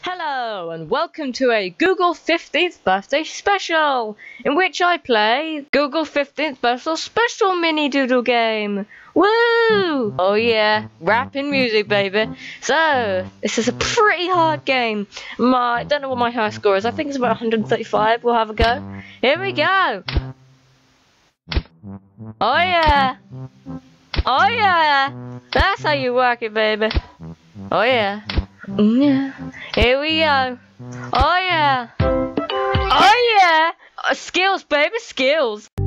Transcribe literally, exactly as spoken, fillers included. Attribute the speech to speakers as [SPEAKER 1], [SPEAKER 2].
[SPEAKER 1] Hello and welcome to a Google fifteenth birthday special, in which I play Google fifteenth birthday special mini doodle game. Woo! Oh yeah, rapping music baby. So, this is a pretty hard game. My, I don't know what my high score is, I think it's about one hundred thirty-five, we'll have a go. Here we go! Oh yeah! Oh yeah! That's how you work it baby. Oh yeah. Yeah. Here we go. Oh yeah. Oh yeah. Uh, skills, baby, skills.